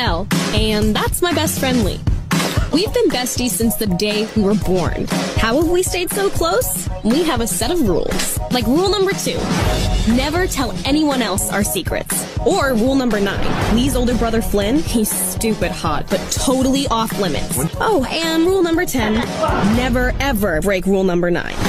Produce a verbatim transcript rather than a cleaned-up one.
Elle, and that's my best friend Lee. We've been besties since the day we were born. How have we stayed so close? We have a set of rules. Like rule number two, never tell anyone else our secrets. Or rule number nine, Lee's older brother Flynn, he's stupid hot, but totally off limits. Oh, and rule number ten, never ever break rule number nine.